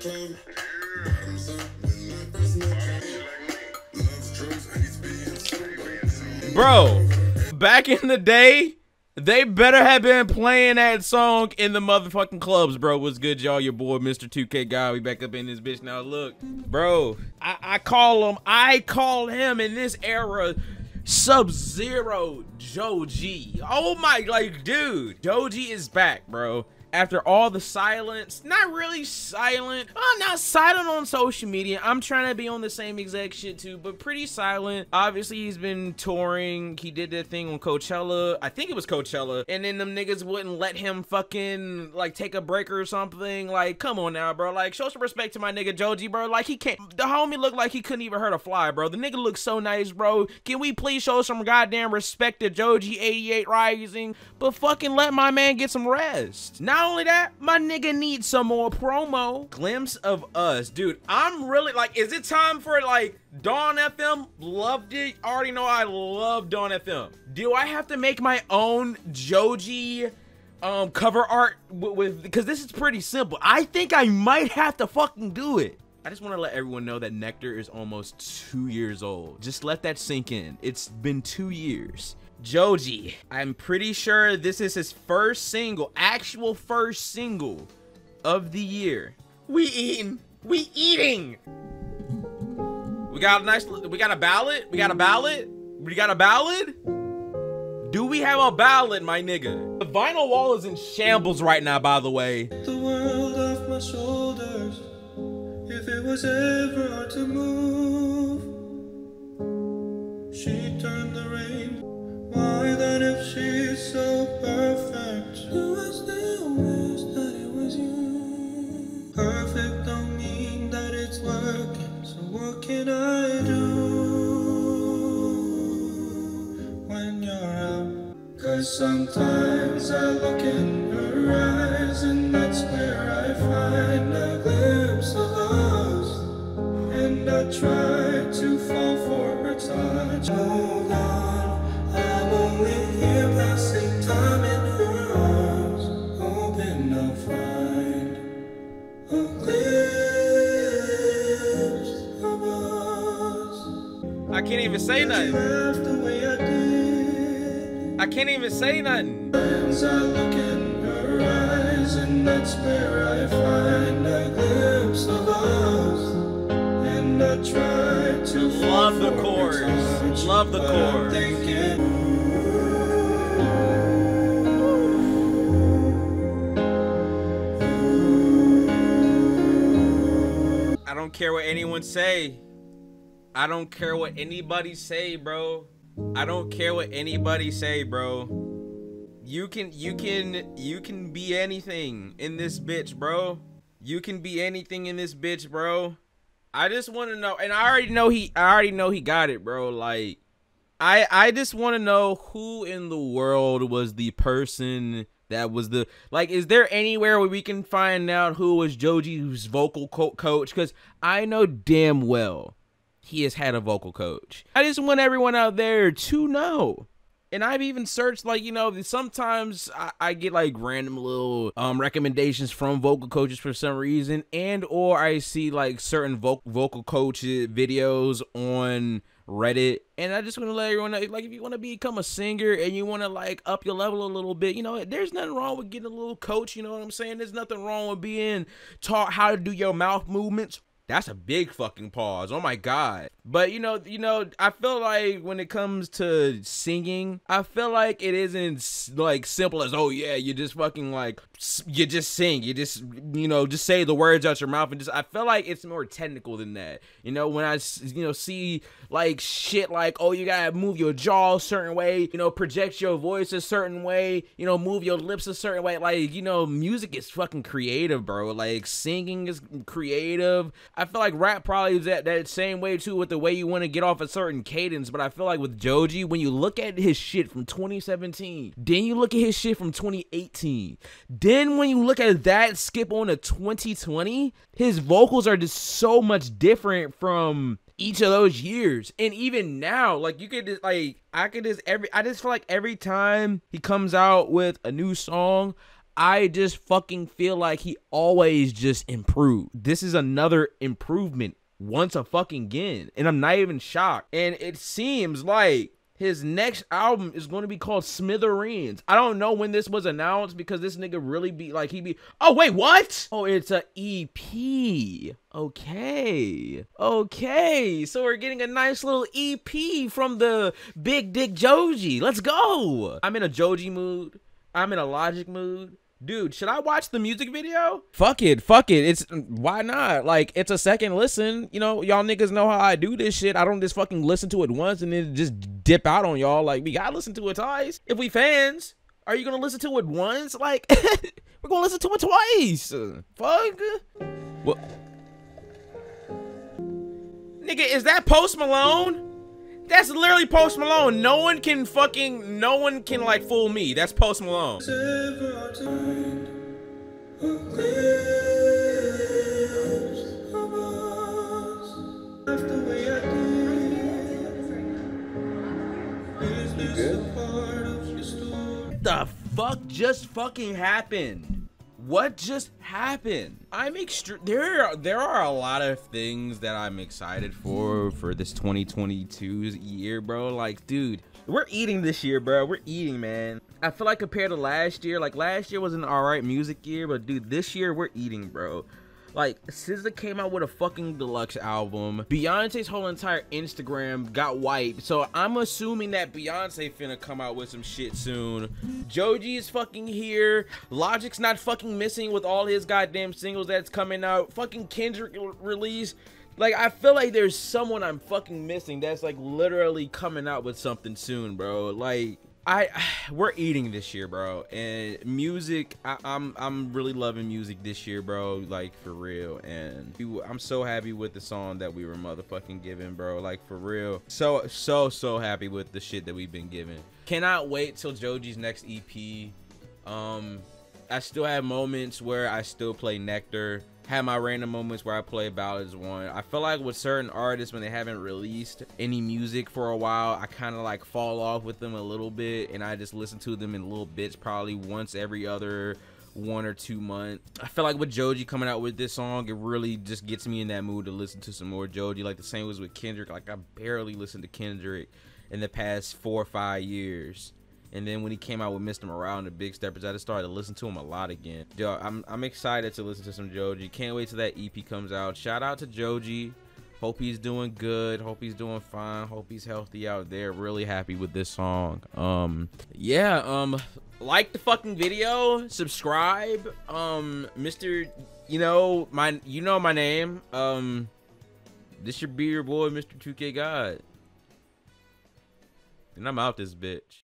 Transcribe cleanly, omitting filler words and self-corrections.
Bro, back in the day, they better have been playing that song in the motherfucking clubs, bro. What's good, y'all? Your boy, Mr. 2K Guy. We back up in this bitch now. Look, bro, I call him in this era Sub-Zero Joji. Oh my, like, dude, Joji is back, bro. After all the silence, not really silent, not silent on social media. I'm trying to be on the same exact shit too, but pretty silent. Obviously, he's been touring. He did that thing on Coachella. I think it was Coachella. And then them niggas wouldn't let him fucking, like, take a break or something. Like, come on now, bro. Like, show some respect to my nigga Joji, bro. Like, he can't, the homie looked like he couldn't even hurt a fly, bro. The nigga looks so nice, bro. Can we please show some goddamn respect to Joji 88 Rising? But fucking let my man get some rest. Not only that, my nigga needs some more promo. Glimpse of Us. Dude, I'm really like, is it time for like Dawn FM? Loved it. Already know I love Dawn FM. Do I have to make my own Joji cover art with, because this is pretty simple. I think I might have to fucking do it. I just want to let everyone know that Nectar is almost 2 years old. Just let that sink in. It's been 2 years. Joji, I'm pretty sure this is his first single, actual first single of the year. We eating. We eating. We got a nice, we got a ballad? We got a ballad? We got a ballad? Do we have a ballad, my nigga? The vinyl wall is in shambles right now, by the way. The world off my shoulders. If it was ever hard to move, she turned the rain. Why then, if she's so perfect, who I still wish that it was you? Perfect don't mean that it's working, so what can I do when you're out? 'Cause sometimes I look in her eyes, and that's where I find a glimpse of us. And I try to fall for her touch. Hold on, I'm only here passing time in her arms, hoping I'll find a glimpse of us. I can't even say nothing. The way I did. I can't even say nothing. As I look in her eyes, and that's where I find a glimpse of us. And I try to love the chorus. Love the chorus. I don't care what anyone say. I don't care what anybody say, bro. I don't care what anybody say, bro. You can be anything in this bitch, bro. You can be anything in this bitch, bro. I just want to know, and I already know he got it, bro. Like, I just want to know who in the world was the person that was the, like, is there anywhere where we can find out who was Joji's vocal coach? Because I know damn well he has had a vocal coach. I just want everyone out there to know. And I've even searched, like, you know, sometimes I get like random little recommendations from vocal coaches for some reason, and or I see like certain vocal coach videos on Reddit, and I just want to let everyone know, like, if you want to become a singer and you want to like up your level a little bit, you know, there's nothing wrong with getting a little coach, you know what I'm saying? There's nothing wrong with being taught how to do your mouth movements. That's a big fucking pause. Oh my God. But you know, I feel like when it comes to singing, I feel like it isn't like simple as, oh yeah, you just fucking like, you just sing, you just, you know, just say the words out your mouth, and just, I feel like it's more technical than that. You know, when I, you know, see like shit like, oh, you gotta move your jaw a certain way, you know, project your voice a certain way, you know, move your lips a certain way. Like, you know, music is fucking creative, bro. Like, singing is creative. I feel like rap probably is that same way too, with the way you want to get off a certain cadence. But I feel like with Joji, when you look at his shit from 2017, then you look at his shit from 2018, then when you look at that skip on to 2020, his vocals are just so much different from each of those years. And even now, like, you could just, like, I just feel like every time he comes out with a new song, I just fucking feel like he always just improved. This is another improvement once a fucking again, and I'm not even shocked. And it seems like his next album is going to be called Smithereens. I don't know when this was announced because this nigga really be like, oh wait, what? Oh, it's a EP. Okay, so we're getting a nice little EP from the Big Dick Joji. Let's go. I'm in a Joji mood. I'm in a Logic mood. Dude, should I watch the music video? Fuck it. It's, why not? Like, it's a second listen. You know, y'all niggas know how I do this shit. I don't just fucking listen to it once and then just dip out on y'all. Like, we gotta listen to it twice. If we fans, are you gonna listen to it once? Like, we're gonna listen to it twice. Fuck. What? Nigga, is that Post Malone? That's literally Post Malone. No one can like fool me. That's Post Malone. The fuck just fucking happened? What just happened? There are a lot of things that I'm excited for this 2022 year, bro. Like, dude, we're eating this year, bro. We're eating, man. I feel like compared to last year, like last year was an alright music year, but dude, this year we're eating, bro. Like, SZA came out with a fucking deluxe album. Beyonce's whole entire Instagram got wiped. So I'm assuming that Beyonce finna come out with some shit soon. Joji is fucking here. Logic's not fucking missing with all his goddamn singles that's coming out. Fucking Kendrick release. Like, I feel like there's someone I'm fucking missing that's like literally coming out with something soon, bro. Like, we're eating this year, bro, and music, I'm really loving music this year, bro, like for real. And I'm so happy with the song that we were motherfucking given, bro, like for real. So happy with the shit that we've been given. Cannot wait till Joji's next EP. I still have moments where I still play Nectar. Have my random moments where I play Ballads 1. I feel like with certain artists, when they haven't released any music for a while, I kind of like fall off with them a little bit, and I just listen to them in little bits, probably once every other 1 or 2 months. I feel like with Joji coming out with this song, it really just gets me in that mood to listen to some more Joji. Like the same was with Kendrick. Like, I barely listened to Kendrick in the past 4 or 5 years. And then when he came out with Mr. Morale and the Big Steppers, I just started to listen to him a lot again. Yo, I'm excited to listen to some Joji. Can't wait till that EP comes out. Shout out to Joji. Hope he's doing good. Hope he's doing fine. Hope he's healthy out there. Really happy with this song. Like the fucking video. Subscribe. Mr. You know my name. This should be your boy, Mr. 2K God. And I'm out this bitch.